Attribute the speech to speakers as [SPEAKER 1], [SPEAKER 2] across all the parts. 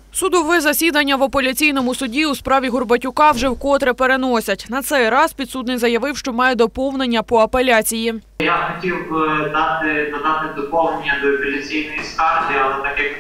[SPEAKER 1] Судове засідання в апеляційному суді у справі Горбатюка вже вкотре переносять. На цей раз підсудний заявив, що має доповнення по апеляції.
[SPEAKER 2] Я хотів додати доповнення до апеляційної скарги, але так як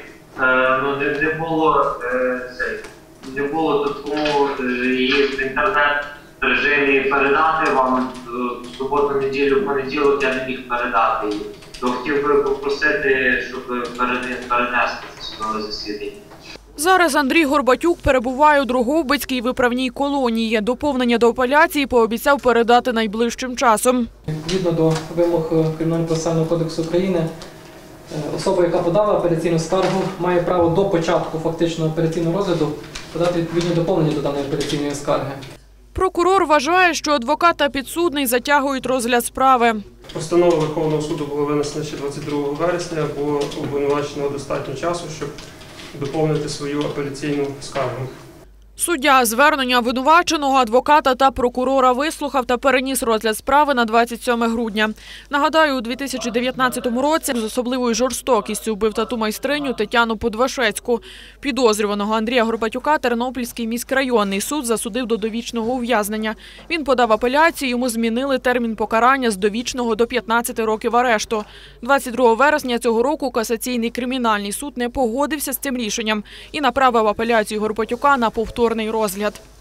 [SPEAKER 2] не було тут кому її в інтернет-режимі передати вам в суботу, неділю, понеділок я не міг передати її. То хотів би попросити, щоб перенести це судове засідання.
[SPEAKER 1] Зараз Андрій Горбатюк перебуває у Дрогобицькій виправній колонії. Доповнення до апеляції пообіцяв передати найближчим часом.
[SPEAKER 3] Відповідно до вимог Кримінально-процесуального кодексу України, особа, яка подала апеляційну скаргу, має право до початку фактичного апеляційного розгляду подати відповідні доповнення до даної апеляційної скарги.
[SPEAKER 1] Прокурор вважає, що адвокат та підсудний затягують розгляд справи.
[SPEAKER 4] Постанова Верховного суду була винесена ще 22 вересня, бо обвинуваченого достатньо часу, щоб доповнити свою апеляційну скаргу.
[SPEAKER 1] Суддя звернення обвинуваченого, адвоката та прокурора вислухав та переніс розгляд справи на 27 грудня. Нагадаю, у 2019 році з особливою жорстокістю вбив тату-майстриню Тетяну Подвашецьку. Підозрюваного Андрія Горбатюка Тернопільський міськрайонний суд засудив до довічного ув'язнення. Він подав апеляцію, йому змінили термін покарання з довічного до 15 років арешту. 22 вересня цього року касаційний кримінальний суд не погодився з цим рішенням і направив апеляцію Горбатюка на повторний розгляд.